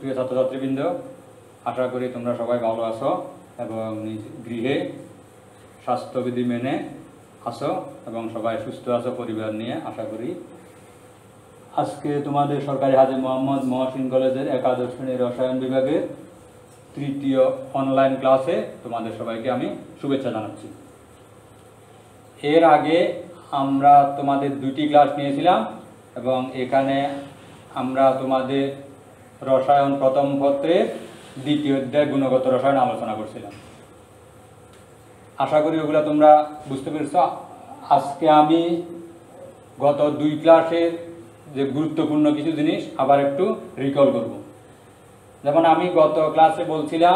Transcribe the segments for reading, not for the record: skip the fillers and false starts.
সুপ্রিয় ছাত্রছাত্রীবৃন্দ, আশা করি তোমরা সবাই ভালো আছো এবং নিজ গৃহে স্বাস্থ্যবিধি মেনে আছো এবং সবাই সুস্থ আছো পরিবার নিয়ে আশা করি। আজকে তোমাদের সরকারি হাজী মোহাম্মদ মহসিন কলেজের একাদশ শ্রেণীর রসায়ন বিভাগের তৃতীয় অনলাইন ক্লাসে তোমাদের সবাইকে আমি শুভেচ্ছা জানাচ্ছি। এর আগে আমরা তোমাদের দুটি ক্লাস নিয়েছিলাম এবং এখানে আমরা তোমাদের রসায়ন প্রথম পত্রের দ্বিতীয় অধ্যায় গুণগত রসায়ন আলোচনা করছিলাম। আশা করি ওগুলো তোমরা বুঝতে পেরেছ। আজকে আমি গত দুই ক্লাসের যে গুরুত্বপূর্ণ কিছু জিনিস আবার একটু রিকল করব। যেমন আমি গত ক্লাসে বলছিলাম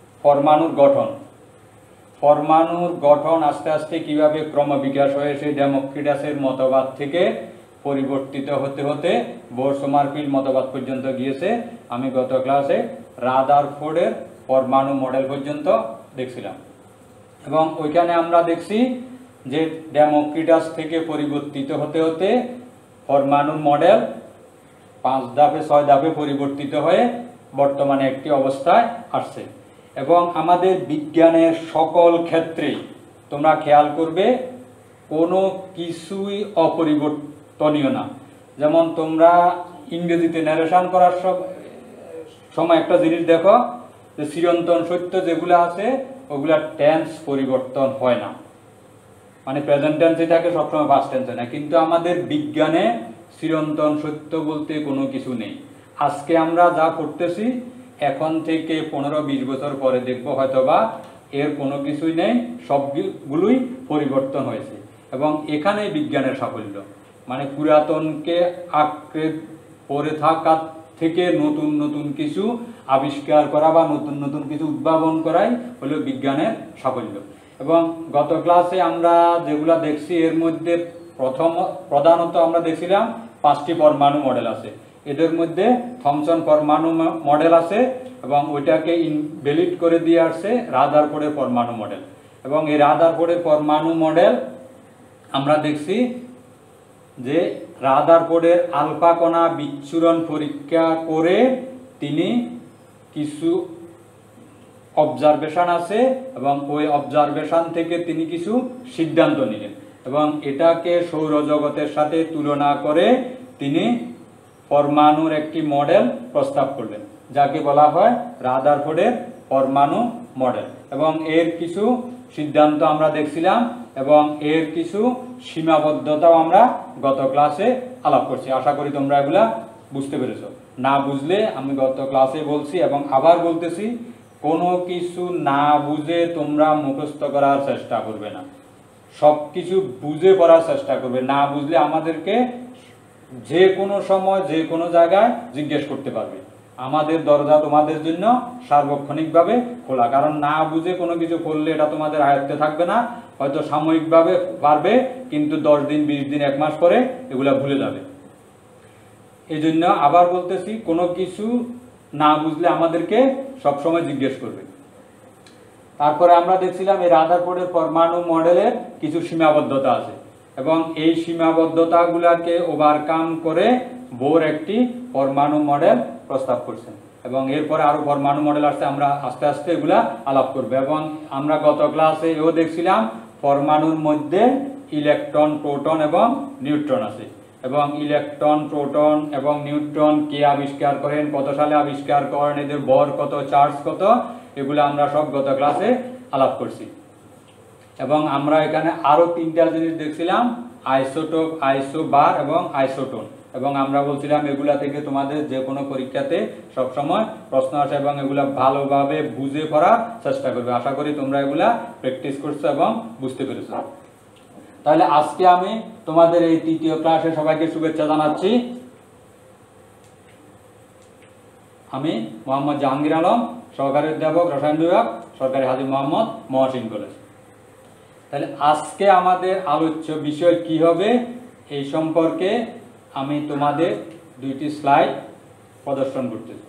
পরমাণুর গঠন আস্তে আস্তে কিভাবে ক্রমবিকাশ হয়ে সেই ডেমোক্রিটাসের মতবাদ থেকে পরিবর্তিত হতে হতে বোর-সোমারফিল্ড মতবাদ পর্যন্ত গিয়েছে। আমি গত ক্লাসে রাদারফোর্ডের পরমাণু মডেল পর্যন্ত দেখছিলাম এবং ওইখানে আমরা দেখছি যে ডেমোক্রিটাস থেকে পরিবর্তিত হতে হতে পরমাণু মডেল 5 ধাপে 6 ধাপে পরিবর্তিত হয়ে বর্তমানে একটি অবস্থায় আসছে। এবং আমাদের বিজ্ঞানের সকল ক্ষেত্রেই তোমরা খেয়াল করবে কোনো কিছুই অপরিবর্তনীয় না। যেমন তোমরা ইংরেজিতে ন্যারেশন করার সময় একটা জিনিস দেখো যে চিরন্তন সত্য যেগুলো আছে ওগুলা টেন্স পরিবর্তন হয় না, মানে প্রেজেন্ট টেন্সে থাকে সবসময় পাস্ট টেন্সে না। কিন্তু আমাদের বিজ্ঞানে চিরন্তন সত্য বলতে কোনো কিছু নেই। আজকে আমরা যা করতেছি এখন থেকে 15-20 বছর পরে দেখবো হয়তোবা এর কোনো কিছুই নেই, সবগুলোই পরিবর্তন হয়েছে। এবং এখানেই বিজ্ঞানের সাফল্য, মানে পুরাতনকে আঁকড়ে পড়ে থাকা থেকে নতুন নতুন কিছু আবিষ্কার করা বা নতুন নতুন কিছু উদ্ভাবন করাই হলো বিজ্ঞানের সাফল্য। এবং গত ক্লাসে আমরা যেগুলা দেখছি এর মধ্যে প্রধানত আমরা দেখছিলাম 5টি পরমাণু মডেল আছে। এদের মধ্যে থমসন পরমাণু মডেল আছে এবং ওইটাকে ইনভ্যালিড করে দিয়ে আসছে রাদারফোর্ডের পরমাণু মডেল। এবং এই রাদারফোর্ডের পরমাণু মডেল আমরা দেখছি যে রাদারফোর্ডের আলফা কণা বিচ্ছুরণ পরীক্ষা করে তিনি কিছু অবজারভেশন আছে এবং ওই অবজারভেশন থেকে তিনি কিছু সিদ্ধান্ত নিলেন এবং এটাকে সৌরজগতের সাথে তুলনা করে তিনি পরমাণুর একটি মডেল প্রস্তাব করলেন যাকে বলা হয় রাদারফোর্ডের পরমাণু মডেল। এবং এর কিছু সিদ্ধান্ত আমরা দেখছিলাম এবং এর কিছু সীমাবদ্ধতাও আমরা গত ক্লাসে আলাপ করছি। আশা করি তোমরা এগুলা বুঝতে পেরেছো। না বুঝলে আমি গত ক্লাসে বলছি এবং আবার বলতেছি, কোনো কিছু না বুঝে তোমরা মুখস্থ করার চেষ্টা করবে না, সব কিছু বুঝে পড়ার চেষ্টা করবে। না বুঝলে আমাদেরকে যে কোনো সময় যে কোনো জায়গায় জিজ্ঞেস করতে পারবে। আমাদের দরজা তোমাদের জন্য সার্বক্ষণিকভাবে খোলা, কারণ না বুঝে কোনো কিছু করলে এটা তোমাদের আয়ত্তে থাকবে না। হয়তো সাময়িকভাবে পারবে, কিন্তু 10 দিন 20 দিন 1 মাস পরে এগুলা ভুলে যাবে। এই জন্য আবার বলতেছি, কোনো কিছু না বুঝলে আমাদেরকে সবসময় জিজ্ঞেস করবে। তারপরে আমরা দেখছিলাম এই রাদারফোর্ডের পরমাণু মডেলের কিছু সীমাবদ্ধতা আছে এবং এই সীমাবদ্ধতাগুলোকে ওভারকাম করে বোর একটি পরমাণু মডেল প্রস্তাব করছেন এবং এরপরে আরো পরমাণু মডেল আসছে। আমরা আস্তে আস্তে এগুলা আলাপ করবো। এবং আমরা গত ক্লাসে এও দেখছিলাম পরমাণুর মধ্যে ইলেকট্রন, প্রোটন এবং নিউট্রন আছে এবং ইলেকট্রন, প্রোটন এবং নিউট্রন কে আবিষ্কার করেন, কত সালে আবিষ্কার করেন, এদের ভর কত, চার্জ কত, এগুলো আমরা সব গত ক্লাসে আলাপ করছি। এবং আমরা এখানে আরো 3টা জিনিস দেখছিলাম, আইসোটোপ, আইসোবার এবং আইসোটোন। এবং আমরা বলছিলাম এগুলা থেকে তোমাদের যে কোনো পরীক্ষাতে সবসময় প্রশ্ন আসে এবং এগুলা ভালোভাবে বুঝে পড়ার চেষ্টা করবে। আশা করি তোমরা এগুলা প্র্যাকটিস করছো এবং বুঝতে পেরেছো। তাহলে আজকে আমি তোমাদের এই তৃতীয় ক্লাসে সবাইকে শুভেচ্ছা জানাচ্ছি। আমি মোহাম্মদ জাহাঙ্গীর আলম, সহকারী অধ্যাপক, রসায়ন বিভাগ, সরকারি হাজী মোহাম্মদ মহসিন কলেজ। তাহলে আজকে আমাদের আলোচ্য বিষয় কি হবে এই সম্পর্কে আমি তোমাদের 2টি স্লাইড প্রদর্শন করতেছি।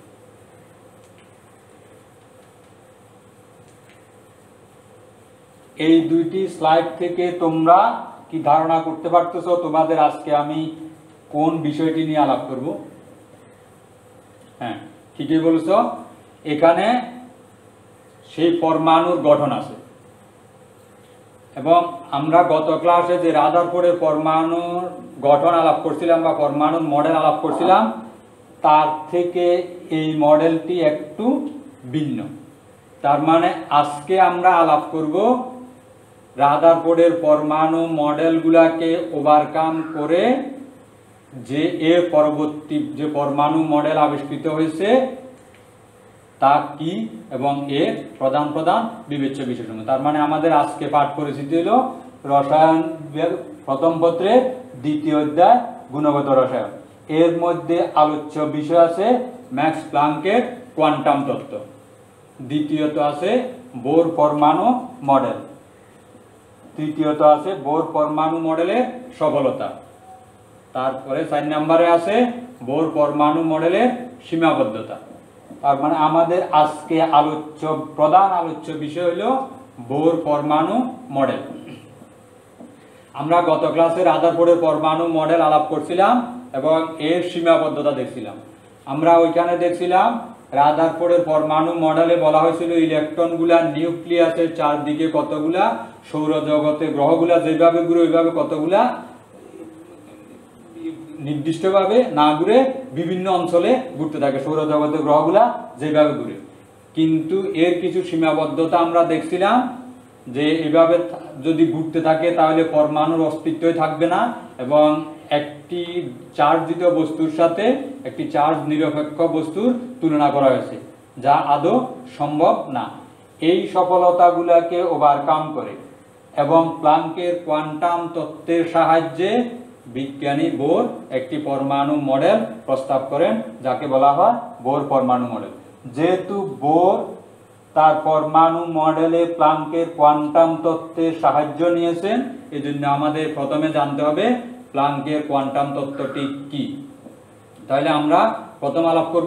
এই 2টি স্লাইড থেকে তোমরা কি ধারণা করতে পারতেছো তোমাদের আজকে আমি কোন বিষয়টি নিয়ে আলাপ করব? হ্যাঁ, ঠিকই বলছো, এখানে সেই পরমাণুর গঠন আছে। এবং আমরা গত ক্লাসে যে রাদারফোর্ডের পরমাণুর গঠন আলাপ করছিলাম বা পরমাণুর মডেল আলাপ করছিলাম, তার থেকে এই মডেলটি একটু ভিন্ন। তার মানে আজকে আমরা আলাপ করব রাদারফোর্ডের পরমাণু মডেলগুলোকে ওভারকাম করে যে এর পরবর্তী যে পরমাণু মডেল আবিষ্কৃত হয়েছে তা কি এবং এর প্রধান প্রধান বিবেচ্য বিষয়সমূহ। তার মানে আমাদের আজকে পাঠ পরিচিতি হলো রসায়ন প্রথম পত্রের দ্বিতীয় অধ্যায় গুণগত রসায়ন। এর মধ্যে আলোচ্য বিষয় আছে ম্যাক্স প্লাঙ্কের কোয়ান্টাম তত্ত্ব, দ্বিতীয়ত আছে বোর পরমাণু মডেল, তৃতীয়ত আছে বোর পরমাণু মডেলের সফলতা, তারপরে 4 নম্বরে আছে বোর পরমাণু মডেলের সীমাবদ্ধতা। তার মানে আমাদের আজকে প্রধান আলোচ্য বিষয় হলো বোর পরমাণু মডেল। আমরা গত ক্লাসে রাদারফোর্ডের পরমাণু মডেল আলাপ করছিলাম এবং এর সীমাবদ্ধতা দেখছিলাম। আমরা ওইখানে দেখছিলাম রাদারফোর্ডের পরমাণু মডেলে বলা হয়েছিল ইলেকট্রনগুলা নিউক্লিয়াসের চারদিকে কতগুলা, সৌরজগতে গ্রহগুলা যেভাবে ঘুরে ওইভাবে কতগুলা নির্দিষ্টভাবে না ঘুরে বিভিন্ন অঞ্চলে ঘুরতে থাকে, সৌরজগতের গ্রহগুলা যেভাবে ঘুরে। কিন্তু এর কিছু সীমাবদ্ধতা আমরা দেখছিলাম যে এভাবে যদি ঘুরতে থাকে তাহলে পরমাণুর অস্তিত্বই থাকবে না এবং একটি চার্জিত বস্তুর সাথে একটি চার্জ নিরপেক্ষ বস্তুর তুলনা করা হয়েছে, যা আদৌ সম্ভব না। এই সফলতাগুলোকে ওভারকাম করে এবং প্লাঙ্কের কোয়ান্টাম তত্ত্বের সাহায্যে বিজ্ঞানী বোর একটি পরমাণু মডেল প্রস্তাব করেন, যাকে বলা হয় বোর পরমাণু মডেল। যেহেতু বোর তার পরমাণু মডেলে প্লাঙ্কের কোয়ান্টাম তত্ত্বের সাহায্য নিয়েছেন, এজন্য আমাদের প্রথমে জানতে হবে প্লাঙ্কের কোয়ান্টাম তত্ত্বটি কি। তাহলে আমরা প্রথম আলাপ করব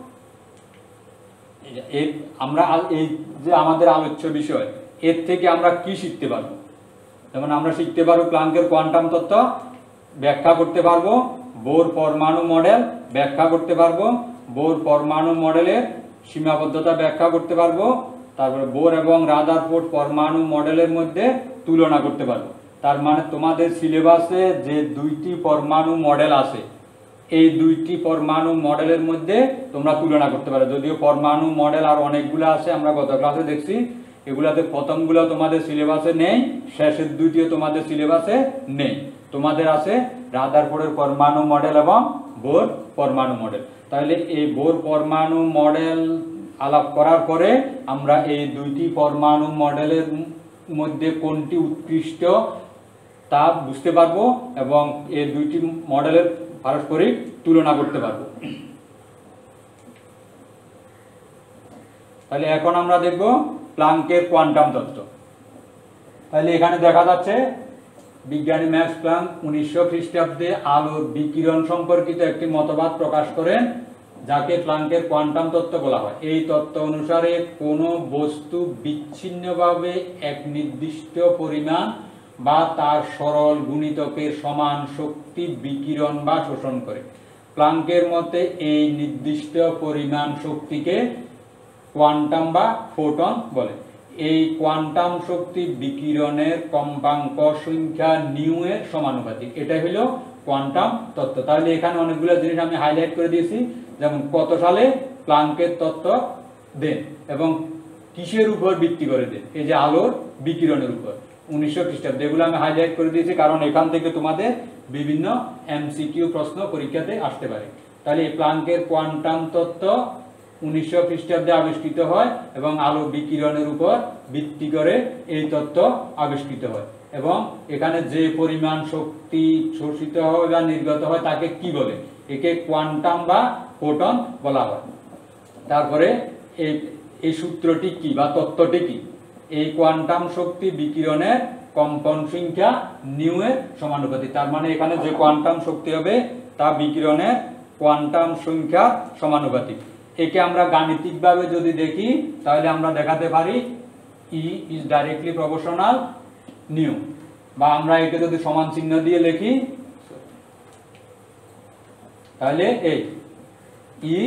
আমরা এই যে আমাদের আলোচ্য বিষয়, এর থেকে আমরা কি শিখতে পারবো। যেমন আমরা শিখতে পারবো প্লাঙ্কের কোয়ান্টাম তত্ত্ব ব্যাখ্যা করতে পারবো, বোর পরমাণু মডেল ব্যাখ্যা করতে পারবো, বোর পরমাণু মডেলের সীমাবদ্ধতা ব্যাখ্যা করতে পারবো, তারপরে বোর এবং রাদারফোর্ড পরমাণু মডেলের মধ্যে তুলনা করতে পারবো। তার মানে তোমাদের সিলেবাসে যে 2টি পরমাণু মডেল আছে, এই 2টি পরমাণু মডেলের মধ্যে তোমরা তুলনা করতে পারো। যদিও পরমাণু মডেল আর অনেকগুলো আছে, আমরা গত ক্লাসে দেখছি, এগুলাতে প্রথমগুলো তোমাদের সিলেবাসে নেই, শেষের 2টিও তোমাদের সিলেবাসে নেই। তোমাদের আছে রাদারফোর্ডের পরমাণু মডেল এবং বোর পরমাণু মডেল। তাহলে এই বোর পরমাণু মডেল আলাপ করার পরে আমরা এই 2টি পরমাণু মডেলের মধ্যে কোনটি উৎকৃষ্ট তা বুঝতে পারবো এবং এই 2টি মডেলের পারস্পরিক তুলনা করতে পারবো। তাহলে এখন আমরা দেখব প্লাঙ্কের কোয়ান্টাম তত্ত্ব। তাহলে এখানে দেখা যাচ্ছে বিজ্ঞানী ম্যাক্স প্লাঙ্ক 1900 খ্রিস্টাব্দে আলোর বিকিরণ সম্পর্কিত একটি মতবাদ প্রকাশ করেন, যাকে প্লাঙ্কের কোয়ান্টাম তত্ত্ব বলা হয়। এই তত্ত্ব অনুসারে কোনো বস্তু বিচ্ছিন্নভাবে এক নির্দিষ্ট পরিমাণ বা তার সরল গুণিতকের সমান শক্তি বিকিরণ বা শোষণ করে। প্লাঙ্কের মতে এই নির্দিষ্ট পরিমাণ শক্তিকে কোয়ান্টাম বা ফোটন বলে। এই কোয়ান্টাম শক্তি বিকিরণের কম্পাঙ্ক সংখ্যা নিউ এর সমানুপাতিক। এটা হলো কোয়ান্টাম তত্ত্ব। তাহলে এখানে অনেকগুলো জিনিস আমি হাইলাইট করে দিয়েছি, যেমন কত সালে প্লাঙ্কের তত্ত্ব দেন এবং কিসের উপর ভিত্তি করে দেন। এই যে আলোর বিকিরণের উপর 1900 খ্রিস্টাব্দে, এগুলো আমি হাইলাইট করে দিয়েছি কারণ এখান থেকে তোমাদের বিভিন্ন এমসিকিউ প্রশ্ন পরীক্ষাতে আসতে পারে। তাহলে এই প্লাঙ্কের কোয়ান্টাম তত্ত্ব 1900 খ্রিস্টাব্দে আবিষ্কৃত হয় এবং আলো বিকিরণের উপর ভিত্তি করে এই তত্ত্ব আবিষ্কৃত হয় এবং এখানে যে পরিমাণ শক্তি শোষিত হয় বা নির্গত হয় তাকে কি বলে, একে কোয়ান্টাম বা ফোটন বলা হয়। তারপরে এই সূত্রটি কি বা তত্ত্বটি কি, এই কোয়ান্টাম শক্তি বিকিরণের কম্পন সংখ্যা নিউ এর সমানুপাতিক। তার মানে এখানে যে কোয়ান্টাম শক্তি হবে তা বিকিরণের কোয়ান্টাম সংখ্যা সমানুপাতিক। একে আমরা গাণিতিকভাবে যদি দেখি তাহলে আমরা দেখাতে পারি E is directly proportional nu, বা আমরা একে যদি সমান চিহ্ন দিয়ে লিখি তাহলে এই E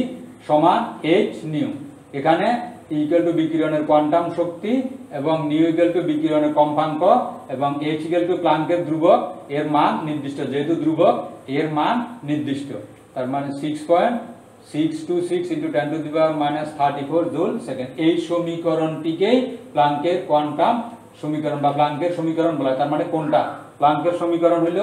সমান এইচ নিউ। এখানে ইকুয়াল টু বিকিরণের কোয়ান্টাম শক্তি এবং নিউ ইকুয়াল টু বিকিরণের কম্পাঙ্ক এবং এইচ ইকুয়াল টু প্লাঙ্কের ধ্রুবক, এর মান নির্দিষ্ট, যেহেতু ধ্রুবক এর মান নির্দিষ্ট। তার মানে 6.626 × 10⁻³ জুল সেকেন্ড। এই সমীকরণটিকেই প্লাঙ্কের কোয়ান্টাম সমীকরণ বা প্লাঙ্কের সমীকরণ বলা হয়। তার মানে কোনটা? প্লাঙ্কের সমীকরণ হলো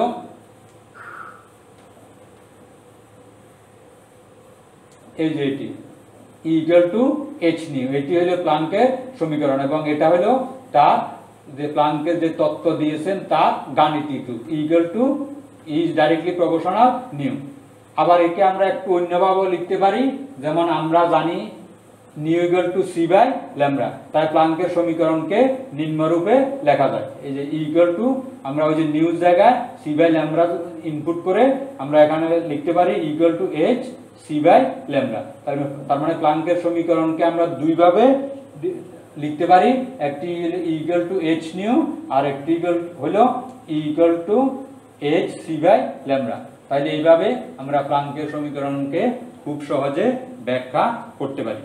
এই যে এটি ইকুয়াল টু এইচ নিউ, এটি হলো প্লাঙ্কের সমীকরণ এবং এটা হলো তার যে প্লাঙ্কের যে তত্ত্ব দিয়েছেন তার গাণিতিক রূপ, equal to is directly proportional nu. আবার একে আমরা একটু অন্যভাবেও লিখতে পারি, যেমন আমরা জানি nu equal to c by lambda, তাই প্লাঙ্কের সমীকরণকে নিম্নরূপে লেখা যায়। এই যে ইকুয়াল টু আমরা ওই যে নিউ জায়গায় সি বাই ল্যামডা ইনপুট করে আমরা এখানে লিখতে পারি equal to h c by lambda. তার মানে প্লাঙ্কের সমীকরণকে আমরা দুইভাবে লিখতে পারি, একটি ইকুয়াল টু এইচ নিউ আর একটি হলো equal to h c by lambda. তাহলে এইভাবে আমরা প্লাঙ্কের সমীকরণকে খুব সহজে ব্যাখ্যা করতে পারি।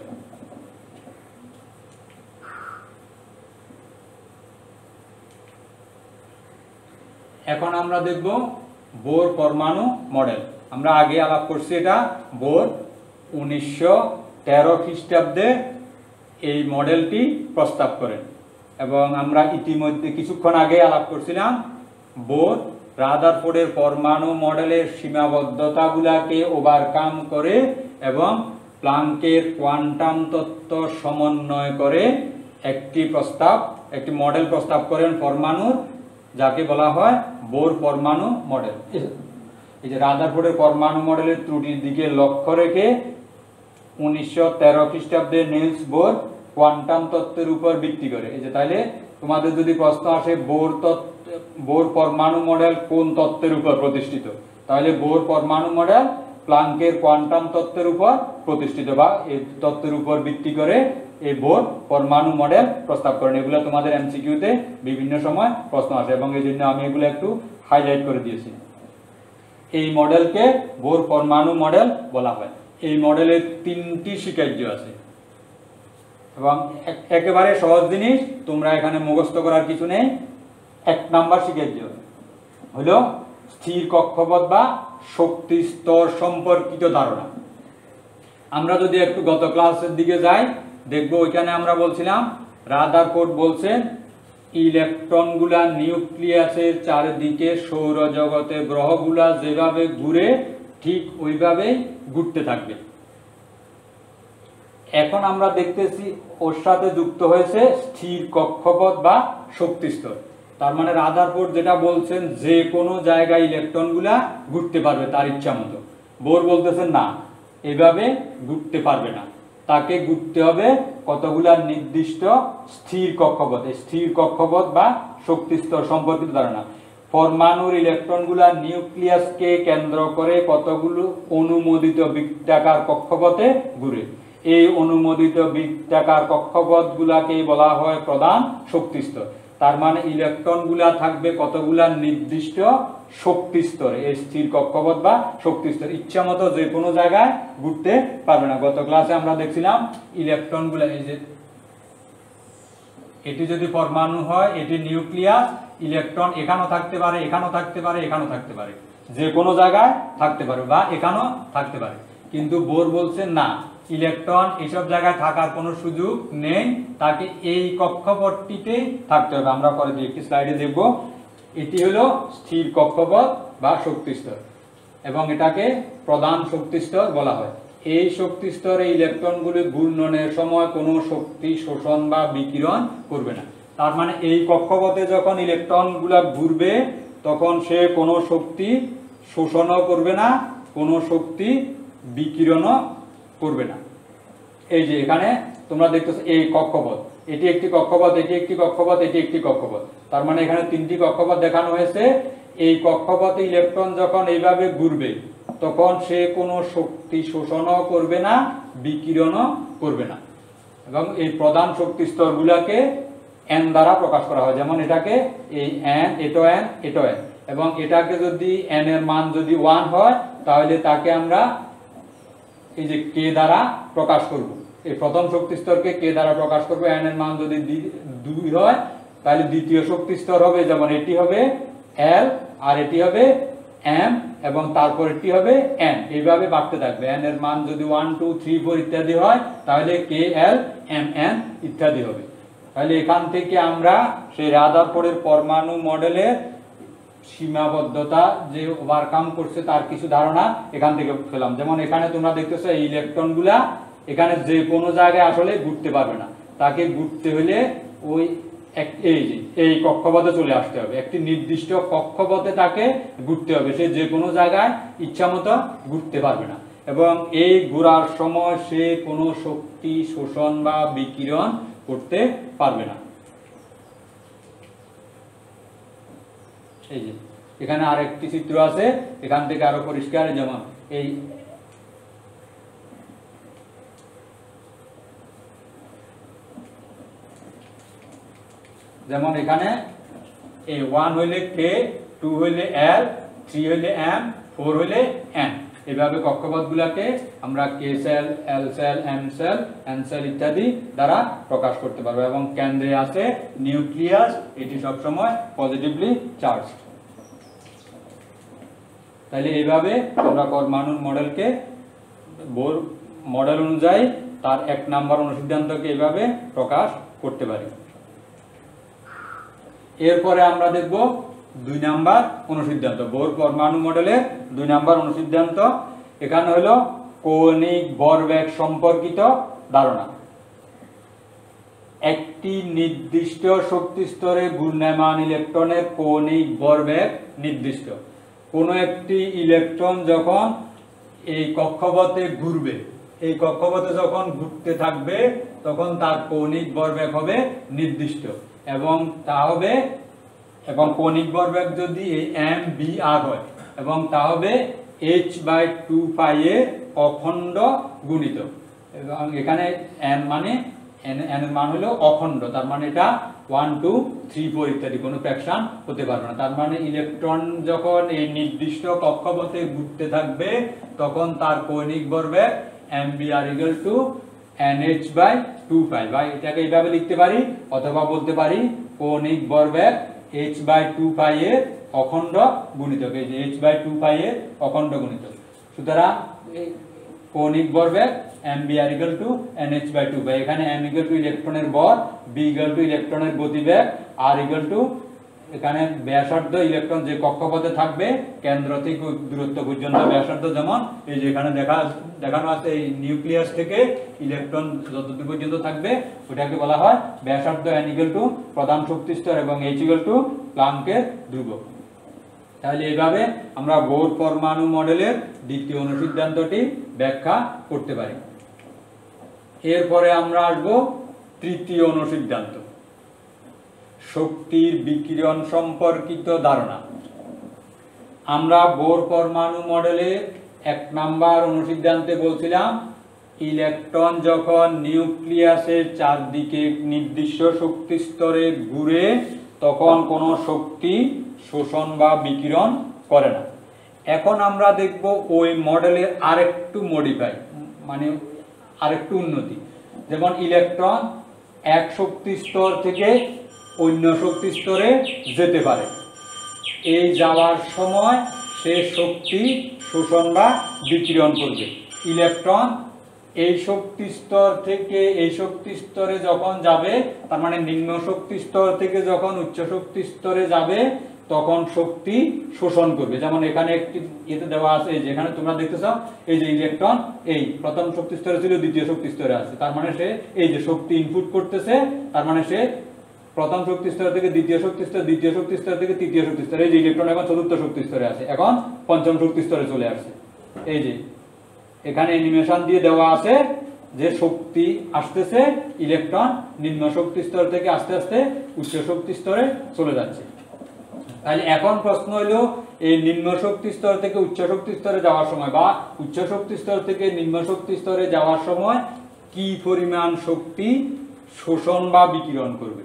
এখন আমরা দেখব বোর পরমাণু মডেল। আমরা আগে আলাপ করছি, এটা বোর 1913 খ্রিস্টাব্দে এই মডেলটি প্রস্তাব করেন এবং আমরা ইতিমধ্যে কিছুক্ষণ আগে আলাপ করছিলাম বোর রাদারফোর্ডের পরমাণু মডেলের সীমাবদ্ধতাগুলোকে ওভারকাম করে এবং প্লাঙ্কের কোয়ান্টাম তত্ত্ব সমন্বয় করে একটি মডেল প্রস্তাব করেন পরমাণুর, যাকে বলা হয় বোর পরমাণু মডেল। এই যে রাদারফোর্ডের পরমাণু মডেলের ত্রুটির দিকে লক্ষ্য রেখে 1913 খ্রিস্টাব্দে নিলস বোর কোয়ান্টাম তত্ত্বের উপর ভিত্তি করে, এই যে তাইলে তোমাদের যদি প্রশ্ন আসে বোর পরমাণু মডেল কোন তত্ত্বের উপর প্রতিষ্ঠিত, তাহলে বোর পরমাণু মডেল প্লাঙ্কের কোয়ান্টাম তত্ত্বের উপর প্রতিষ্ঠিত বা এই তত্ত্বের উপর ভিত্তি করে এই বোর পরমাণু মডেল প্রস্তাব করেন। এগুলো তোমাদের এমসিকিউতে বিভিন্ন সময় প্রশ্ন আসে এবং এই জন্য আমি এগুলো একটু হাইলাইট করে দিয়েছি। এই মডেলকে বোর পরমাণু মডেল বলা হয়। এই মডেলের 3টি স্বীকার্য আছে এবং একেবারে সহজ জিনিস, তোমরা এখানে মুখস্থ করার কিছু নেই। 1 নাম্বার স্বীকার্য হলো স্থির কক্ষপথ বা শক্তি স্তর সম্পর্কিত ধারণা। আমরা যদি একটু গত ক্লাসের দিকে যাই, দেখবো ওইখানে আমরা বলছিলাম রাদারফোর্ড বলছেন ইলেকট্রনগুলা নিউক্লিয়াসের চারিদিকে সৌরজগতে গ্রহগুলা যেভাবে ঘুরে ঠিক ওইভাবেই ঘুরতে থাকবে। এখন আমরা দেখতেছি ওর সাথে যুক্ত হয়েছে স্থির কক্ষপথ বা শক্তি স্তর। তার মানে রাদারফোর্ড যেটা বলছেন যে কোনো জায়গায় ইলেকট্রনগুলা ঘুরতে পারবে তার ইচ্ছা মতো। বোর বলতেছেন না, এভাবে ঘুরতে পারবে না, তাকে ঘুরতে হবে কতগুলা নির্দিষ্ট স্থির কক্ষপথ। স্থির কক্ষপথ বা শক্তি স্তর সম্পর্কিত ধারণা। পরমাণুর ইলেকট্রনগুলা নিউক্লিয়াসকে কেন্দ্র করে কতগুলো অনুমোদিত বৃত্তাকার কক্ষপথে ঘুরে। এই অনুমোদিত বৃত্তাকার কক্ষপথগুলাকে বলা হয় প্রধান শক্তি স্তর। তার মানে ইলেকট্রনগুলা থাকবে কতগুলা নির্দিষ্ট শক্তি স্তরে, এই স্থির কক্ষপথ বা শক্তি স্তর। ইচ্ছা মতো যে কোনো জায়গায় ঘুরতে পারবে না। গত ক্লাসে আমরা দেখছিলাম ইলেকট্রনগুলা, এই যে এটি যদি পরমাণু হয়, এটি নিউক্লিয়াস, ইলেকট্রন এখানেও থাকতে পারে, এখানেও থাকতে পারে, এখানেও থাকতে পারে, যে কোনো জায়গায় থাকতে পারে বা এখানেও থাকতে পারে। কিন্তু বোর বলছেন না, ইলেকট্রন এসব জায়গায় থাকার কোনো সুযোগ নেই, তাকে এই কক্ষপথটিতে থাকতে হবে। আমরা পরে একটি স্লাইডে দেখব। এটি হলো স্থির কক্ষপথ বা শক্তি স্তর এবং এটাকে প্রধান শক্তি স্তর বলা হয়। এই শক্তি স্তরে ইলেকট্রনগুলি ঘূর্ণনের সময় কোনো শক্তি শোষণ বা বিকিরণ করবে না। তার মানে এই কক্ষপথে যখন ইলেকট্রনগুলা ঘুরবে তখন সে কোনো শক্তি শোষণও করবে না, কোনো শক্তি বিকিরণও করবে না। এই যে এখানে তোমরা দেখতেছো এই কক্ষপথ, এটি একটি কক্ষপথ, এটি একটি কক্ষপথ, এটি একটি কক্ষপথ। তার মানে এখানে 3টি কক্ষপথ দেখানো হয়েছে। এই কক্ষপথে ইলেকট্রন যখন এইভাবে ঘুরবে তখন সে কোনো শক্তি শোষণও করবে না, বিকিরণও করবে না। এবং এই প্রধান শক্তি স্তরগুলোকে n দ্বারা প্রকাশ করা হয়। যেমন এটাকে এই n, এটো n, এটো n, এবং এটাকে যদি n এর মান যদি 1 হয় তাহলে তাকে আমরা এই যে কে দ্বারা প্রকাশ করব। এই প্রথম শক্তি স্তরকে কে দ্বারা প্রকাশ করব। n এর মান যদি 2 হয় তাহলে দ্বিতীয় শক্তি স্তর হবে, যেমন এটি হবে l আর এটি হবে m এবং তারপর এটি হবে n, এইভাবে বাড়তে থাকবে। n এর মান যদি 1 2 3 4 ইত্যাদি হয় তাহলে k l m n ইত্যাদি হবে। তাহলে এখান থেকে আমরা সেই রাদারফোর্ডের পরমাণু মডেলের সীমাবদ্ধতা যে ওভারকাম করছে তার কিছু ধারণা এখান থেকে পেলাম। যেমন এখানে তোমরা দেখতেছো এই ইলেকট্রনগুলা এখানে যে কোনো জায়গায় আসলে ঘুরতে পারবে না, তাকে ঘুরতে হলে ওই এই কক্ষপথে চলে আসতে হবে, একটি নির্দিষ্ট কক্ষপথে তাকে ঘুরতে হবে। সে যে কোনো জায়গায় ইচ্ছামতো ঘুরতে পারবে না এবং এই ঘোরার সময় সে কোনো শক্তি শোষণ বা বিকিরণ করতে পারবে না। এই যে এখানে আরেকটি চিত্র আছে, এখান থেকে আরো পরিষ্কার, যেমন এই যেমন এখানে এই 1 হইলে কে, 2 হইলে l, 3 হইলে m, 4 হইলে n, এইভাবে কক্ষপথগুলোকে আমরা K shell, L shell, M shell, N shell ইত্যাদি দ্বারা প্রকাশ করতে পারবো। এবং কেন্দ্রে আছে নিউক্লিয়াস, এটি সবসময় পজিটিভলি চার্জ। তাহলে এইভাবে আমরা পরমাণুর মডেলকে বোর মডেল অনুযায়ী তার 1 নাম্বার অনুসিদ্ধান্তকে এইভাবে প্রকাশ করতে পারি। এরপরে আমরা দেখব 2 নাম্বার অনুসিদ্ধান্ত, বোর পরমাণু মডেলের 2 নাম্বার অনুসিদ্ধান্ত। এখানে হলো কৌণিক ভরবেগ সম্পর্কিত ধারণা। একটি নির্দিষ্ট শক্তি স্তরে ঘূর্ণায়মান ইলেকট্রনের কৌণিক ভরবেগ নির্দিষ্ট। কোনো একটি ইলেকট্রন যখন এই কক্ষপথে ঘুরবে, এই কক্ষপথে যখন ঘুরতে থাকবে তখন তার কৌণিক ভরবেগ হবে নির্দিষ্ট এবং তা হবে, এবং কৌণিক ভরবেগ যদি এই m b r হয় এবং তা হবে h/2 পাই এর অখণ্ড গুণিত। এবং এখানে n মানে n এর মান হলো অখণ্ড, তার মানে এটা 1 2 3 4 ইত্যাদি কোনো ফ্র্যাকশন হতে পারবে না। তার মানে ইলেকট্রন যখন এই নির্দিষ্ট কক্ষপথে ঘুরতে থাকবে তখন তার কৌণিক ভরবেগ mvr = nh/2 পাই, বা এটাকে এইভাবে লিখতে পারি, অথবা বলতে পারি কৌণিক ভরবেগ h/2 পাই এর অখণ্ড গুণিতক। এই যে h/2 পাই এর অখণ্ড গুণিতক। সুতরাং কৌণিক ভরবেগ mvr = nh/2 পাই। এখানে m = ইলেকট্রনের ভর, b = ইলেকট্রনের গতিবেগ, r এখানে ব্যাসার্ধ, ইলেকট্রন যে কক্ষপথে থাকবে কেন্দ্র থেকে দূরত্ব পর্যন্ত ব্যাসার্ধ, যেমন এই যে এখানে দেখানো আছে এই নিউক্লিয়াস থেকে ইলেকট্রন যতদূর পর্যন্ত থাকবে ওটাকে বলা হয় ব্যাসার্ধ। n = প্রধান শক্তি স্তর এবং h = প্লাঙ্কের ধ্রুবক। তাহলে এইভাবে আমরা বোর পরমাণু মডেলের দ্বিতীয় অনুসিদ্ধান্তটি ব্যাখ্যা করতে পারি। এরপরে আমরা আসব তৃতীয় অনুসিদ্ধান্ত, শক্তির বিকিরণ সম্পর্কিত ধারণা। আমরা বোর পরমাণু মডেলে 1 নাম্বার অনুসিদ্ধান্তে বলছিলাম ইলেকট্রন যখন নিউক্লিয়াসের চারদিকে নির্দিষ্ট শক্তি স্তরে ঘুরে তখন কোনো শক্তি শোষণ বা বিকিরণ করে না। এখন আমরা দেখব ওই মডেলের আরেকটু মডিফাই, মানে আরেকটু উন্নতি। যেমন ইলেকট্রন এক শক্তি স্তর থেকে অন্য শক্তি স্তরে যেতে পারে, এই যাওয়ার সময় সে শক্তি শোষণ বা বিকিরণ করবে। ইলেকট্রন এই শক্তি স্তর থেকে এই শক্তি স্তরে যখন যাবে, তার মানে নিম্ন শক্তি স্তর থেকে যখন উচ্চ শক্তি স্তরে যাবে তখন শক্তি শোষণ করবে। যেমন এখানে একটি এতে দেওয়া আছে, এই যে এখানে তোমরা দেখতেছো এই যে ইলেকট্রন এই প্রথম শক্তি স্তরে ছিল, দ্বিতীয় শক্তি স্তরে আছে, তার মানে সে এই যে শক্তি ইনপুট করতেছে, তার মানে সে প্রথম শক্তি স্তর থেকে দ্বিতীয় শক্তি স্তর, দ্বিতীয় শক্তি স্তর থেকে তৃতীয় শক্তি স্তরে, এই যে ইলেকট্রন এখন চতুর্থ শক্তি স্তরে আছে, এখন পঞ্চম শক্তি স্তরে চলে আসছে। এই যে এখানে অ্যানিমেশন দিয়ে দেওয়া আছে যে শক্তি আসতেছে, ইলেকট্রন নিম্ন শক্তি স্তর থেকে আস্তে আস্তে উচ্চ শক্তি স্তরে চলে যাচ্ছে। তাহলে এখন প্রশ্ন হলো এই নিম্ন শক্তি স্তর থেকে উচ্চ শক্তি স্তরে যাওয়ার সময় বা উচ্চ শক্তি স্তর থেকে নিম্ন শক্তি স্তরে যাওয়ার সময় কি পরিমাণ শক্তি শোষণ বা বিকিরণ করবে।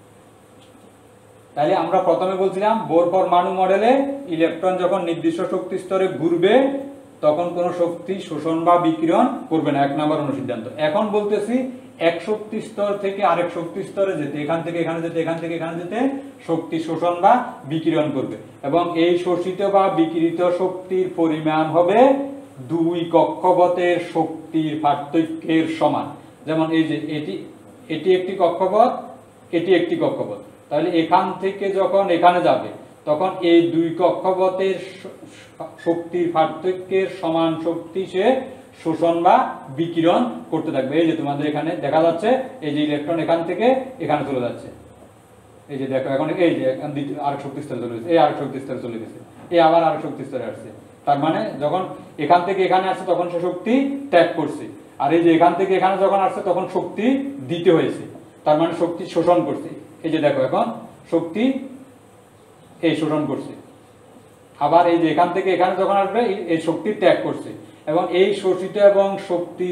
তাহলে আমরা প্রথমে বলছিলাম বোর পরমাণু মডেলে ইলেকট্রন যখন নির্দিষ্ট শক্তি স্তরে ঘুরবে তখন কোনো শক্তি শোষণ বা বিকিরণ করবে না, 1 নম্বর অনুসিদ্ধান্ত। এখন বলতেছি এক শক্তি স্তর থেকে আরেক শক্তি স্তরে যেতে, এখান থেকে এখানে যেতে, এখান থেকে এখানে যেতে শক্তি শোষণ বা বিকিরণ করবে, এবং এই শোষিত বা বিকিরিত শক্তির পরিমাণ হবে 2 কক্ষপথের শক্তির পার্থক্যের সমান। যেমন এই যে এটি একটি কক্ষপথ, এটি একটি কক্ষপথ, তাহলে এখান থেকে যখন এখানে যাবে তখন এই 2 কক্ষপথের শক্তির পার্থক্যের সমান শক্তি সে শোষণ বা বিকিরণ করতে থাকবে। এই যে তোমাদের এখানে দেখা যাচ্ছে, এই যে ইলেকট্রন এখান থেকে এখানে চলে যাচ্ছে, এই যে দেখো এখন এই যে আরেক শক্তি স্তরে চলে গেছে, এই আরেক শক্তি স্তরে চলে গেছে, এই আবার আরেক শক্তি স্তরে আসছে। তার মানে যখন এখান থেকে এখানে আসছে তখন সে শক্তি ত্যাগ করছে, আর এই যে এখান থেকে এখানে যখন আসছে তখন শক্তি দিতে হয়েছে, তার মানে শক্তি শোষণ করছে। এই যে দেখো এখন শক্তি এই শোষণ করছে, আবার এই যে এখান থেকে এখানে যখন আসবে এই শক্তি ত্যাগ করছে, এবং এই শোষিত এবং শক্তির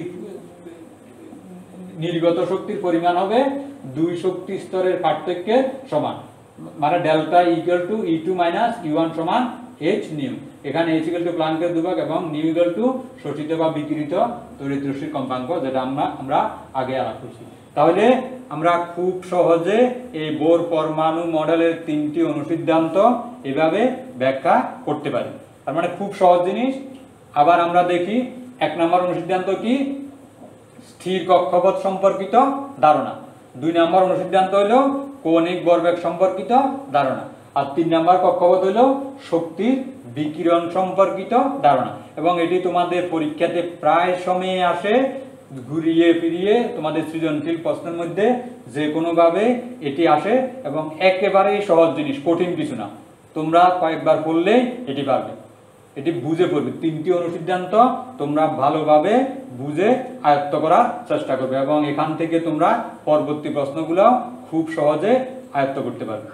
নির্গত শক্তির পরিমাণ হবে 2 শক্তি স্তরের পার্থক্যের সমান, মানে delta equal to E2 minus E1 সমান h নিউ। এখানে h ইকুয়াল টু প্লাঙ্কের দুভাগ এবং নিউ ইকুয়াল টু শোষিত বা বিকিরিত তড়িৎ রশ্মির কম্পাঙ্ক, যেটা আমরা আগে আলাপ করছি। তাহলে আমরা খুব সহজে এই বোর পরমাণু মডেলের 3টি অনুসিদ্ধান্ত এভাবে ব্যাখ্যা করতে পারি। তার মানে খুব সহজ জিনিস। আবার আমরা দেখি 1 নম্বর অনুসিদ্ধান্ত কি, স্থির কক্ষপথ সম্পর্কিত ধারণা। 2 নম্বর অনুসিদ্ধান্ত হলো কৌণিক ভরবেগ সম্পর্কিত ধারণা, আর 3 নম্বর কক্ষপথ হলো শক্তির বিকিরণ সম্পর্কিত ধারণা। এবং এটি তোমাদের পরীক্ষাতে প্রায় সময়ে আসে, ঘুরিয়ে ফিরিয়ে তোমাদের সৃজনশীল প্রশ্নের মধ্যে যে কোনো ভাবে এটি আসে, এবং একেবারেই সহজ জিনিস, কঠিন কিছু না। তোমরা কয়েকবার পড়লেই এটি পারবে, এটি বুঝে পড়বে। 3টি অনুসিদ্ধান্ত তোমরা ভালোভাবে বুঝে আয়ত্ত করার চেষ্টা করবে, এবং এখান থেকে তোমরা পরবর্তী প্রশ্নগুলো খুব সহজে আয়ত্ত করতে পারবে।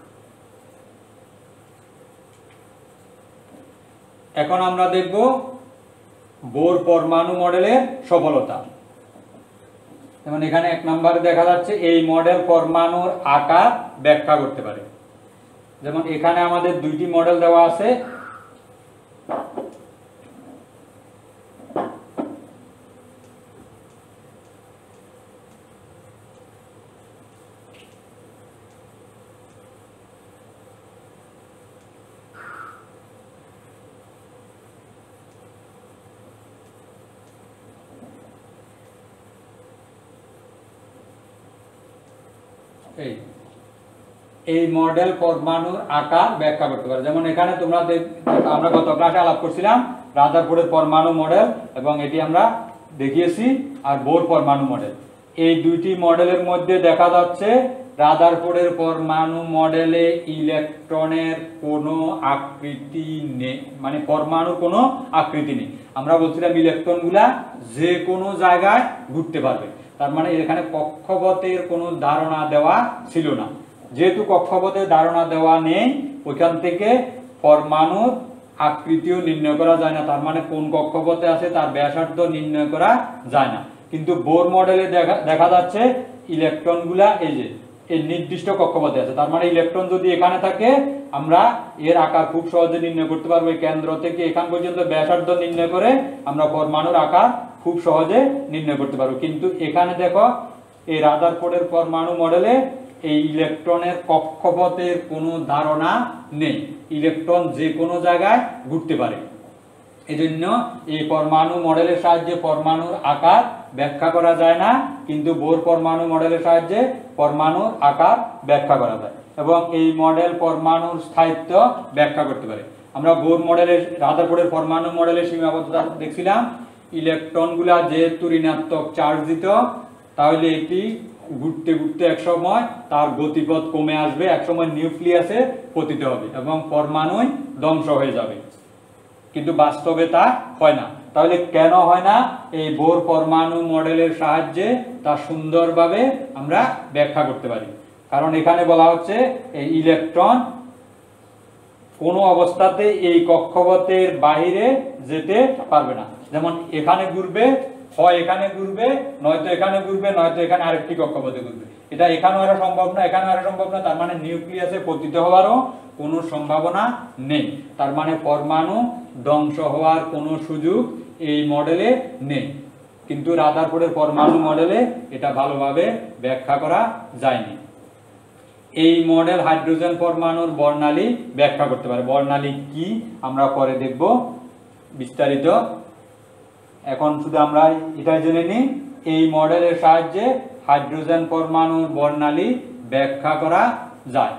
এখন আমরা দেখব বোর পরমাণু মডেলের সফলতা। যেমন এখানে 1 নম্বরে দেখা যাচ্ছে এই মডেল পরমাণুর আকার ব্যাখ্যা করতে পারে। যেমন এখানে আমাদের 2টি মডেল দেওয়া আছে, এই মডেল পরমাণুর আকার ব্যাখ্যা করতে পারে। যেমন এখানে তোমরা আমরা গত ক্লাসে আলাপ করছিলাম রাদারফোর্ডের পরমাণু মডেল, এবং এটি আমরা দেখিয়েছি, আর বোর পরমাণু মডেল। এই 2টি মডেলের মধ্যে দেখা যাচ্ছে রাদারফোর্ডের পরমাণু মডেলে ইলেকট্রনের কোনো আকৃতি নেই, মানে পরমাণুর কোনো আকৃতি নেই। আমরা বলছিলাম ইলেকট্রনগুলা যে কোনো জায়গায় ঘুরতে পারবে, তার মানে এখানে কক্ষপথের কোনো ধারণা দেওয়া ছিল না। যেহেতু কক্ষপথের ধারণা দেওয়া নেই, ওইখান থেকে পরমাণুর আকৃতিও নির্ণয় করা যায় না, তার মানে কোন কক্ষপথে আছে তার ব্যাসার্ধ নির্ণয় করা যায় না। কিন্তু বোর মডেলে দেখা যাচ্ছে ইলেকট্রনগুলা এই যে এই নির্দিষ্ট কক্ষপথে আছে, তার মানে ইলেকট্রন যদি এখানে থাকে আমরা এর আকার খুব সহজে নির্ণয় করতে পারবো। কেন্দ্র থেকে এখান পর্যন্ত ব্যাসার্ধ নির্ণয় করে আমরা পরমাণুর আকার খুব সহজে নির্ণয় করতে পারবো। কিন্তু এখানে দেখো এই রাদারফোর্ডের পরমাণু মডেলে এই ইলেকট্রনের কক্ষপথের কোনো ধারণা নেই, ইলেকট্রন যে কোনো জায়গায় ঘুরতে পারে। এজন্য এই পরমাণু মডেলের সাহায্যে পরমাণুর আকার ব্যাখ্যা করা যায় না, কিন্তু বোর পরমাণু মডেলের সাহায্যে পরমাণুর আকার ব্যাখ্যা করা যায়, এবং এই মডেল পরমাণুর স্থায়িত্ব ব্যাখ্যা করতে পারে। আমরা বোর মডেলের রাদারফোর্ডের পরমাণু মডেলের সীমাবদ্ধতা দেখছিলাম, ইলেকট্রনগুলা যেহেতু ঋণাত্মক চার্জ দিত, তাহলে এটি ঘুরতে ঘুরতে এক সময় তার গতিপথ কমে আসবে, এক সময় নিউক্লিয়াসে পতিত হবে এবং পরমাণুই ধ্বংস হয়ে যাবে। কিন্তু বাস্তবে তা হয় না। তাহলে কেন হয় না? এই বোর পরমাণু মডেলের সাহায্যে তা সুন্দরভাবে আমরা ব্যাখ্যা করতে পারি। কারণ এখানে বলা হচ্ছে এই ইলেকট্রন কোনো অবস্থাতে এই কক্ষপথের বাইরে যেতে পারবে না। যেমন এখানে ঘুরবে, হয় এখানে ঘুরবে, নয়তো এখানে ঘুরবে, নয়তো এখানে আরেকটি কক্ষপথে ঘুরবে। এটা এখানেও এটা সম্ভব না, এখানেও এটা সম্ভব না, তার মানে নিউক্লিয়াসে পতিত হওয়ারও কোনো সম্ভাবনা নেই। তার মানে পরমাণু ধ্বংস হওয়ার কোনো সুযোগ এই মডেলে নেই। কিন্তু রাদারফোর্ডের পরমাণু মডেলে এটা ভালোভাবে ব্যাখ্যা করা যায়নি। এই মডেল হাইড্রোজেন পরমাণুর বর্ণালী ব্যাখ্যা করতে পারে। বর্ণালী কি আমরা পরে দেখব বিস্তারিত। এখন শুধু আমরা এটা জেনে নিই, এই মডেলের সাহায্যে হাইড্রোজেন পরমাণুর বর্ণালী ব্যাখ্যা করা যায়।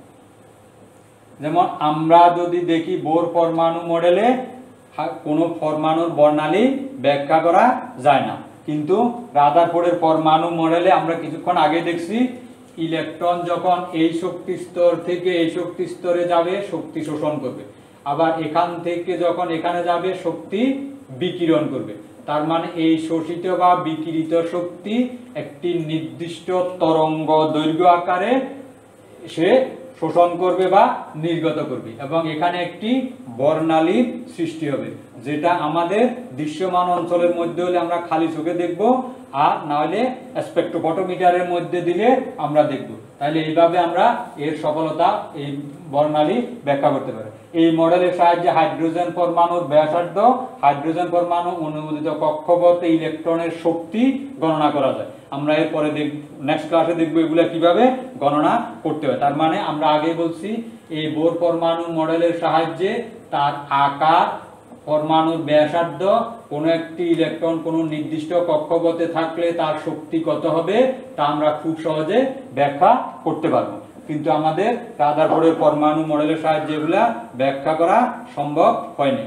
যেমন আমরা যদি দেখি বোর পরমাণু মডেলে কোনো পরমাণুর বর্ণালী ব্যাখ্যা করা যায় না, কিন্তু রাদারফোর্ডের পরমাণু মডেলে আমরা কিছুক্ষণ আগে দেখছি ইলেকট্রন যখন এই শক্তি স্তর থেকে এই শক্তি স্তরে যাবে শক্তি শোষণ করবে, আবার এখান থেকে যখন এখানে যাবে শক্তি বিকিরণ করবে। তার মানে এই শোষিত বা বিকিরিত শক্তি একটি নির্দিষ্ট তরঙ্গ দৈর্ঘ্য আকারে সে শোষণ করবে বা নির্গত করবে, এবং এখানে একটি বর্ণালীর সৃষ্টি হবে, যেটা আমাদের দৃশ্যমান অঞ্চলের মধ্যে হলে আমরা খালি চোখে দেখব, আর না হলে স্পেকট্রোফটোমিটারের মধ্যে দিলে আমরা দেখব। তাহলে এইভাবে আমরা এর সফলতা এই বর্ণালী ব্যাখ্যা করতে পারি। এই মডেলের সাহায্যে হাইড্রোজেন পরমাণুর ব্যাসার্ধ, হাইড্রোজেন পরমাণু অনুমোদিত কক্ষপথে ইলেকট্রনের শক্তি গণনা করা যায়। আমরা এরপরে নেক্সট ক্লাসে দেখব এগুলো কিভাবে গণনা করতে হয়। তার মানে আমরা আগেই বলছি এই বোর পরমাণু মডেলের সাহায্যে তার আকার, পরমাণুর ব্যাসার্ধ, কোনো একটি ইলেকট্রন কোনো নির্দিষ্ট কক্ষপথে থাকলে তার শক্তি কত হবে তা আমরা খুব সহজে ব্যাখ্যা করতে পারবো। কিন্তু আমাদের রাদারফোর্ডের পরমাণু মডেলের সাহায্যে এগুলা ব্যাখ্যা করা সম্ভব হয়নি।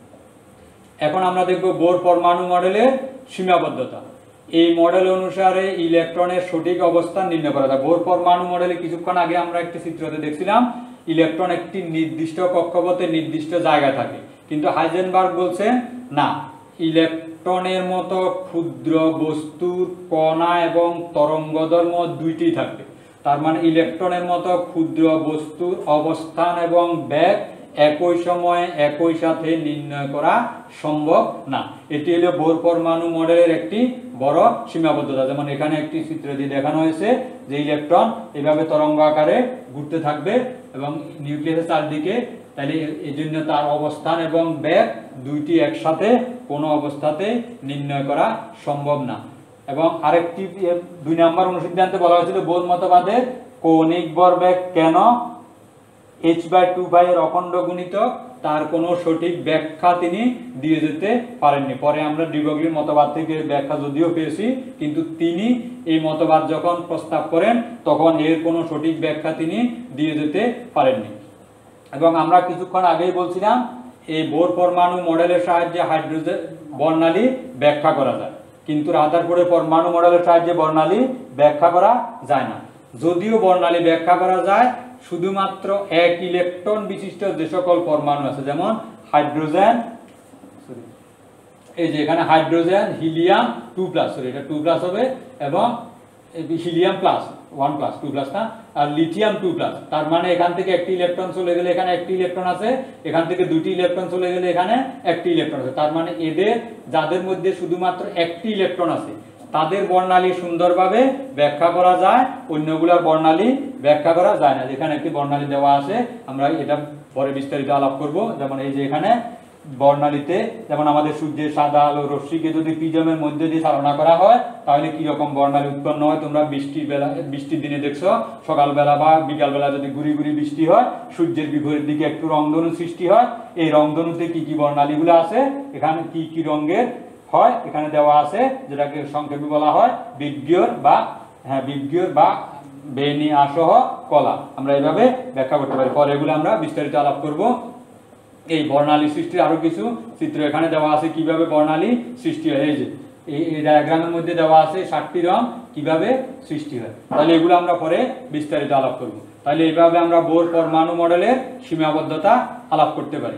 এখন আমরা দেখব বোর পরমাণু মডেলের সীমাবদ্ধতা। এই মডেল অনুসারে ইলেকট্রনের সঠিক অবস্থান নির্ণয় করা যায়। বোর পরমাণু মডেলে কিছুক্ষণ আগে আমরা একটি চিত্রতে দেখছিলাম ইলেকট্রন একটি নির্দিষ্ট কক্ষপথে নির্দিষ্ট জায়গায় থাকে, কিন্তু হাইজেনবার্গ বলছেন না, ইলেকট্রনের মতো ক্ষুদ্র বস্তুর কণা এবং তরঙ্গদৈর্ঘ্য দুইটি থাকবে। তার মানে ইলেকট্রনের মতো ক্ষুদ্র বস্তুর অবস্থান এবং বেগ একই সময়ে একই সাথে নির্ণয় করা সম্ভব না। এটি হলো বোর পরমাণু মডেলের একটি বড় সীমাবদ্ধতা। যেমন এখানে একটি চিত্র দিয়ে দেখানো হয়েছে যে ইলেকট্রন এভাবে তরঙ্গ আকারে ঘুরতে থাকবে এবং নিউক্লিয়াসের চারদিকে, তাহলে এই জন্য তার অবস্থান এবং বেগ দুইটি একসাথে কোনো অবস্থাতে নির্ণয় করা সম্ভব না। এবং আরেকটি 2 নম্বর অনুসিদ্ধান্তে বলা হয়েছিল বোর মতবাদে কৌণিক ভরবেগ কেন h/2π এর অখণ্ড গুণিতক তার কোনো সঠিক ব্যাখ্যা তিনি দিয়ে যেতে পারেননি। পরে আমরা ডি ব্রগলির মতবাদ থেকে ব্যাখ্যা যদিও পেয়েছি, কিন্তু তিনি এই মতবাদ যখন প্রস্তাব করেন তখন এর কোনো সঠিক ব্যাখ্যা তিনি দিয়ে যেতে পারেননি। এবং আমরা কিছুক্ষণ আগেই বলছিলাম এই বোর পরমাণু মডেলের সাহায্যে হাইড্রোজেন বর্ণালী ব্যাখ্যা করা যায়, কিন্তু রাদারফোর্ডের পরমাণু মডেলের সাহায্যে বর্ণালী ব্যাখ্যা করা যায় না। যদিও বর্ণালী ব্যাখ্যা করা যায় শুধুমাত্র এক ইলেকট্রন বিশিষ্ট যে সকল পরমাণু আছে, যেমন হাইড্রোজেন, এই যে এখানে হাইড্রোজেন, হিলিয়াম 2+, এটা 2+ হবে, এবং হিলিয়াম প্লাস 1+, 2+ না, আর লিথিয়াম 2+। তার মানে এখান থেকে একটি ইলেকট্রন চলে গেলে এখানে একটি ইলেকট্রন আছে, এখান থেকে দুটি ইলেকট্রন চলে গেলে এখানে একটি ইলেকট্রন আছে। তার মানে এদের যাদের মধ্যে শুধুমাত্র একটি ইলেকট্রন আছে তাদের বর্ণালী সুন্দরভাবে ব্যাখ্যা করা যায়, অন্যগুলোর বর্ণালী ব্যাখ্যা করা যায় না। যেখানে একটি বর্ণালী দেওয়া আছে আমরা এটা পরে বিস্তারিত আলাপ করব। যেমন এই যে এখানে বর্ণালীতে, যেমন আমাদের সূর্যের সাদা আলো রশ্মিকে যদি প্রিজমের মধ্যে দিয়ে চালনা করা হয় তাহলে কি রকম বর্ণালী উৎপন্ন হয় তোমরা বৃষ্টির দিনে দেখছো, সকালবেলা বা বিকালবেলা যদি গুড়ি গুড়ি বৃষ্টি হয় সূর্যের বিপরীত দিকে একটু রংধনু সৃষ্টি হয়। এই রংধনুতে কি কি বর্ণালীগুলো আছে, এখানে কি কি রঙের হয় এখানে দেওয়া আছে, যেটাকে সংক্ষেপে বলা হয় বিজ্ঞর বা বেনি আসহ কলা। আমরা এইভাবে ব্যাখ্যা করতে পারি। পরে এগুলো আমরা বিস্তারিত আলাপ করব। এই বর্ণালী সৃষ্টির আরো কিছু চিত্র এখানে দেওয়া আছে কিভাবে বর্ণালী সৃষ্টি হয়। এই যে এই ডায়াগ্রামের মধ্যে দেওয়া আছে 7টি রং কিভাবে সৃষ্টি হয়। তাহলে এগুলো আমরা পরে বিস্তারিত আলাপ করব। তাহলে এইভাবে আমরা বোর পরমাণু মডেলের সীমাবদ্ধতা আলাপ করতে পারি।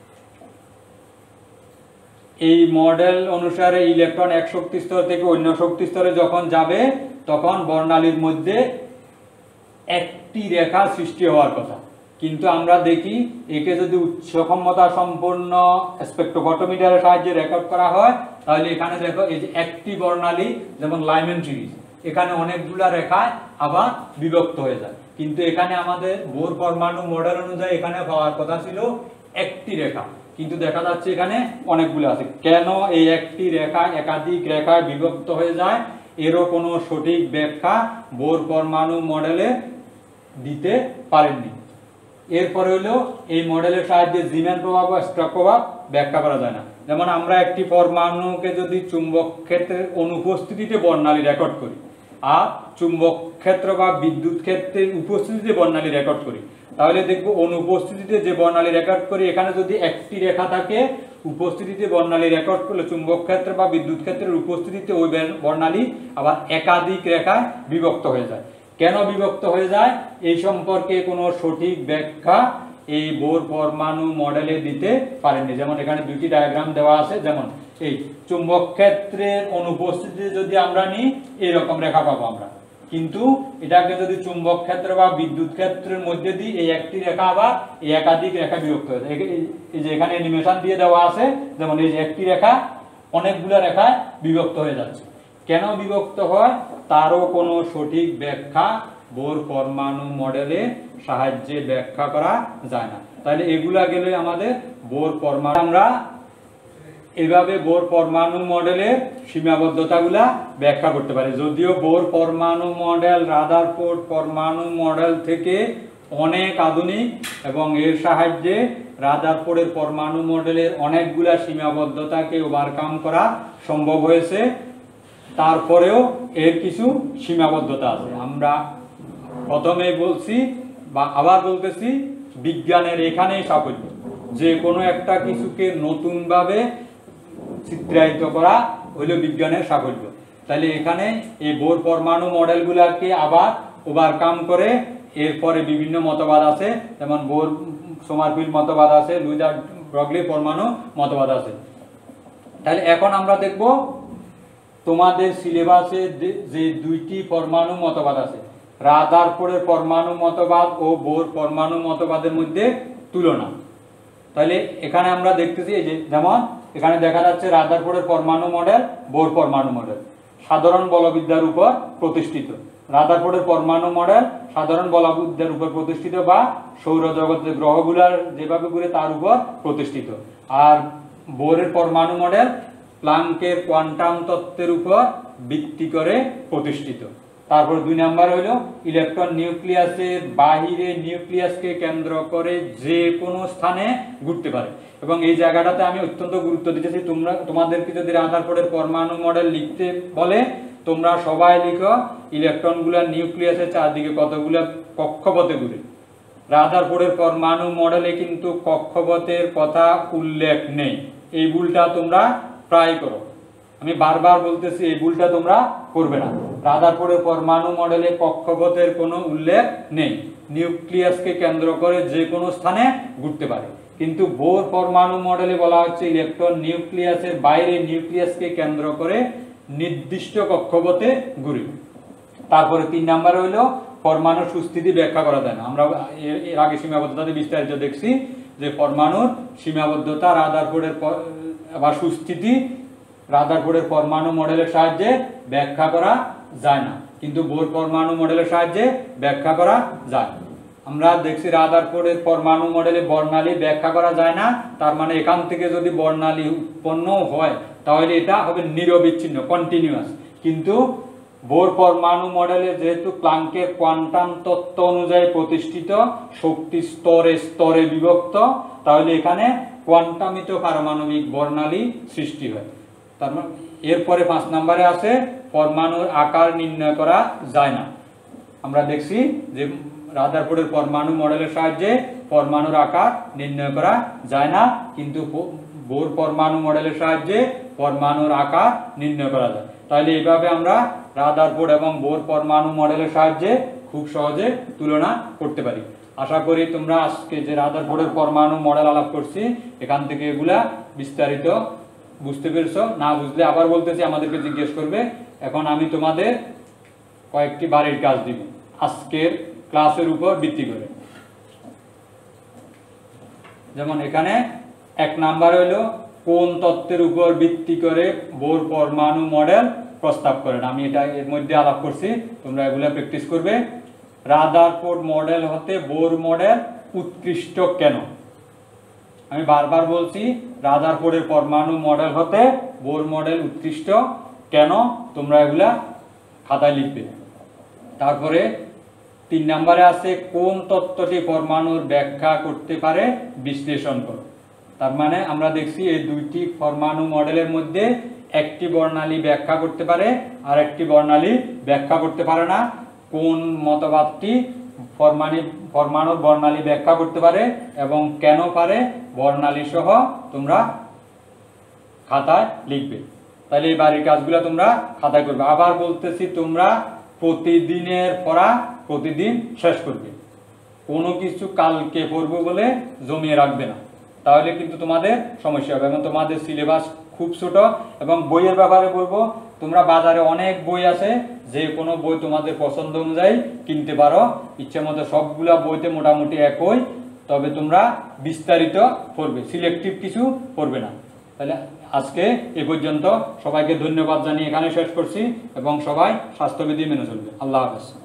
এই মডেল অনুসারে ইলেকট্রন এক শক্তি স্তর থেকে অন্য শক্তি স্তরে যখন যাবে তখন বর্ণালীর মধ্যে একটি রেখা সৃষ্টি হওয়ার কথা, কিন্তু আমরা দেখি একে যদি উচ্চ ক্ষমতা সম্পন্ন স্পেকট্রোফটোমিটারের সাহায্যে রেকর্ড করা হয় তাহলে এখানে দেখো এই যে একটি বর্ণালী, যেমন লাইমেন সিরিজ, এখানে অনেকগুলা রেখায় আবার বিভক্ত হয়ে যায়, কিন্তু এখানে আমাদের বোর পরমাণু মডেল অনুযায়ী এখানে পাওয়ার কথা ছিল একটি রেখা, কিন্তু দেখা যাচ্ছে এখানে অনেকগুলো আছে। কেন এই একটি রেখা একাধিক রেখায় বিভক্ত হয়ে যায় এরও কোনো সঠিক ব্যাখ্যা বোর পরমাণু মডেলে দিতে পারেননি। এরপরে হলো এই মডেলের সাহায্যে জিম্যান প্রভাব বা স্ট্রোক প্রভাব ব্যাখ্যা করা যায় না। যেমন আমরা একটি পরমাণুকে যদি চুম্বক ক্ষেত্রের অনুপস্থিতিতে বর্ণালী রেকর্ড করি আর চুম্বক ক্ষেত্র বা বিদ্যুৎ ক্ষেত্রের উপস্থিতিতে বর্ণালী রেকর্ড করি, তাহলে দেখব অনুপস্থিতিতে যে বর্ণালী রেকর্ড করি এখানে যদি একটি রেখা থাকে, উপস্থিতিতে বর্ণালী রেকর্ড করলে চুম্বক ক্ষেত্র বা বিদ্যুৎ ক্ষেত্রের উপস্থিতিতে ওই বর্ণালী আবার একাধিক রেখায় বিভক্ত হয়ে যায়। কেন বিভক্ত হয়ে যায় এই সম্পর্কে কোনো সঠিক ব্যাখ্যা এই বোর পরমাণু মডেলে দিতে পারেননি। যেমন এখানে দুটি ডায়াগ্রাম দেওয়া আছে, যেমন এই চুম্বক ক্ষেত্রের অনুপস্থিতিতে যদি আমরা নিই এরকম রেখা পাবো আমরা, কিন্তু এটাকে যদি চুম্বক ক্ষেত্র বা বিদ্যুৎ ক্ষেত্রের মধ্যে দিই এই একটি রেখা আবার এই একাধিক রেখা বিভক্ত হয়ে যায়। এই যে এখানে অ্যানিমেশন দিয়ে দেওয়া আছে, যেমন এই যে একটি রেখা অনেকগুলো রেখায় বিভক্ত হয়ে যাচ্ছে। কেন বিভক্ত হয় তারও কোনো সঠিক ব্যাখ্যা বোর পরমাণু মডেলের সাহায্যে ব্যাখ্যা করা যায় না। তাহলে এগুলা গেলে আমাদের বোর পরমাণু, আমরা এভাবে বোর পরমাণু মডেলের সীমাবদ্ধতাগুলা ব্যাখ্যা করতে পারি। যদিও বোর পরমাণু মডেল রাদারফোর্ড পরমাণু মডেল থেকে অনেক আধুনিক এবং এর সাহায্যে রাদারফোর্ডের পরমাণু মডেলের অনেকগুলা সীমাবদ্ধতাকে ওভারকাম করা সম্ভব হয়েছে, তারপরেও এর কিছু সীমাবদ্ধতা আছে। আমরা প্রথমে বলছি বা আবার বলতেছি, বিজ্ঞানের এখানেই সাফল্য, যে কোনো একটা কিছুকে নতুনভাবে চিত্রায়িত করা হইল বিজ্ঞানের সাফল্য। তাহলে এখানে এই বোর পরমাণু মডেলগুলোকে আবার ওভারকাম করে এরপরে বিভিন্ন মতবাদ আছে, যেমন বোর সোমারফিল্ড মতবাদ আছে, লুইস আর ব্রগলি পরমাণু মতবাদ আছে। তাহলে এখন আমরা দেখব তোমাদের সিলেবাসে যে দুইটি পরমাণু মতবাদ আছে, রাদারফোর্ডের পরমাণু মতবাদ ও বোর পরমাণু মতবাদের মধ্যে তুলনা। তাহলে এখানে আমরা দেখতেছি এই যে যেমন এখানে দেখা যাচ্ছে রাদারফোর্ডের পরমাণু মডেল, বোর পরমাণু মডেল সাধারণ বলবিদ্যার উপর প্রতিষ্ঠিত। রাদারফোর্ডের পরমাণু মডেল সাধারণ বলবিদ্যার উপর প্রতিষ্ঠিত বা সৌরজগতের গ্রহগুলার যেভাবে ঘুরে তার উপর প্রতিষ্ঠিত। আর বোরের পরমাণু মডেল প্লাঙ্কের কোয়ান্টাম তত্ত্বের উপর ভিত্তি করে প্রতিষ্ঠিত। তারপর 2 নাম্বার হলো ইলেকট্রন নিউক্লিয়াসের বাহিরে নিউক্লিয়াসকে কেন্দ্র করে যে কোনো স্থানে ঘুরতে পারে। এবং এই জায়গাটাতে আমি অত্যন্ত গুরুত্ব দিতেছি, তোমাদেরকে যদি রাদারফোর্ডের পরমাণু মডেল লিখতে বলে তোমরা সবাই লিখো ইলেকট্রনগুলো নিউক্লিয়াসের চারদিকে কতগুলো কক্ষপথে ঘুরে। রাদারফোর্ডের পরমাণু মডেলে কিন্তু কক্ষপথের কথা উল্লেখ নেই, এই ভুলটা তোমরা প্রায় করো। আমি বারবার বলতেছি এই ভুলটা তোমরা করবে না। রাদারফোর্ডের পরমাণু মডেলে কক্ষপথের কোনো উল্লেখ নেই, নিউক্লিয়াসকে কেন্দ্র করে যে কোনো স্থানে ঘুরতে পারে। কিন্তু বোর পরমাণু মডেলে বলা হচ্ছে ইলেকট্রন নিউক্লিয়াসের বাইরে নিউক্লিয়াসকে কেন্দ্র করে নির্দিষ্ট কক্ষপথে ঘুরে। তারপরে 3 নাম্বার হইলো পরমাণুর সুস্থিতি ব্যাখ্যা করা যায় না। আমরা এর আগে সীমাবদ্ধতাতে বিস্তারিত দেখছি যে পরমাণুর সীমাবদ্ধতা রাদারফোর্ডের বা সুস্থিতি রাদারফোর্ডের পরমাণু মডেলের সাহায্যে ব্যাখ্যা করা যায় না, কিন্তু বোর পরমাণু মডেলের সাহায্যে ব্যাখ্যা করা যায়। আমরা দেখছি রাদারফোর্ডের পরমাণু মডেলে বর্ণালী ব্যাখ্যা করা যায় না, তার মানে এখান থেকে যদি বর্ণালী উৎপন্ন হয় তাহলে এটা হবে নিরবিচ্ছিন্ন কন্টিনিউয়াস। কিন্তু বোর পরমাণু মডেলে যেহেতু প্লাঙ্কের কোয়ান্টাম তত্ত্ব অনুযায়ী প্রতিষ্ঠিত, শক্তি স্তরে স্তরে বিভক্ত, তাহলে এখানে কোয়ান্টামিত পারমাণবিক বর্ণালী সৃষ্টি হয়। তার মানে এরপরে 5 নম্বরে আছে পরমাণুর আকার নির্ণয় করা যায় না। আমরা দেখছি যে রাদারফোর্ডের পরমাণু মডেলের সাহায্যে পরমাণুর আকার নির্ণয় করা যায় না, কিন্তু বোর পরমাণু মডেলের সাহায্যে পরমাণুর আকার নির্ণয় করা যায়। তাহলে এইভাবে আমরা রাদারফোর্ড এবং বোর পরমাণু মডেলের সাহায্যে খুব সহজে তুলনা করতে পারি। আশা করি তোমরা আজকে যে রাদারফোর্ডের পরমাণু মডেল আলাপ করছি এখান থেকে এগুলা বিস্তারিত বুঝতে পেরেছো। না বুঝলে আবার বলতেছি আমাদেরকে জিজ্ঞেস করবে। এখন আমি তোমাদের কয়েকটি বাড়ির কাজ দিব আজকের ক্লাসের উপর ভিত্তি করে। যেমন এখানে 1 নাম্বার হলো কোন তত্ত্বের উপর ভিত্তি করে বোর পরমাণু মডেল প্রস্তাব করেন। আমি এটা এর মধ্যে আলাপ করছি, তোমরা এগুলো প্র্যাকটিস করবে। রাদারফোর্ড মডেল হতে বোর মডেল উৎকৃষ্ট কেন? আমি বারবার বলছি, রাদারফোর্ডের পরমাণু মডেল হতে বোর মডেল উৎকৃষ্ট কেন, তোমরা এগুলা খাতায় লিখবে। তারপরে 3 নম্বরে আছে কোন তত্ত্বটি পরমাণুর ব্যাখ্যা করতে পারে বিশ্লেষণ করো। তার মানে আমরা দেখছি এই দুইটি পরমাণু মডেলের মধ্যে একটি বর্ণালী ব্যাখ্যা করতে পারে আর একটি বর্ণালী ব্যাখ্যা করতে পারে না। কোন মতবাদটি পরমাণুর বর্ণালী ব্যাখ্যা করতে পারে এবং কেন পারে, বর্ণালী সহ তোমরা খাতায় লিখবে। তাহলে এই বাড়ির কাজগুলো তোমরা খাতায় করবে। আবার বলতেছি, তোমরা প্রতিদিনের পড়া প্রতিদিন শেষ করবে। কোনো কিছু কালকে পড়বো বলে জমিয়ে রাখবে না, তাহলে কিন্তু তোমাদের সমস্যা হবে। এবং তোমাদের সিলেবাস খুব ছোট। এবং বইয়ের ব্যাপারে বলবো, তোমরা বাজারে অনেক বই আছে, যে কোনো বই তোমাদের পছন্দ অনুযায়ী কিনতে পারো, ইচ্ছে মতো সবগুলা বইতে মোটামুটি একই, তবে তোমরা বিস্তারিত পড়বে, সিলেক্টিভ কিছু পড়বে না। তাহলে আজকে এ পর্যন্ত, সবাইকে ধন্যবাদ জানিয়ে এখানে শেষ করছি এবং সবাই স্বাস্থ্যবিধি মেনে চলবে। আল্লাহ হাফেজ।